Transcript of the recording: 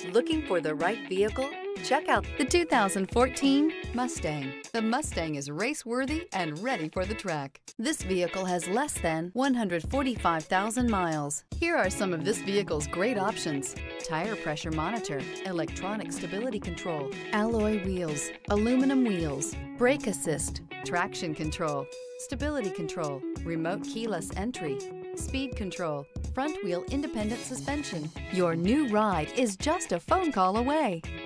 Looking for the right vehicle? Check out the 2014 Mustang. The Mustang is race-worthy and ready for the track. This vehicle has less than 145,000 miles. Here are some of this vehicle's great options: tire pressure monitor, electronic stability control, alloy wheels, aluminum wheels, brake assist, traction control, stability control, remote keyless entry, speed control, front wheel independent suspension. Your new ride is just a phone call away.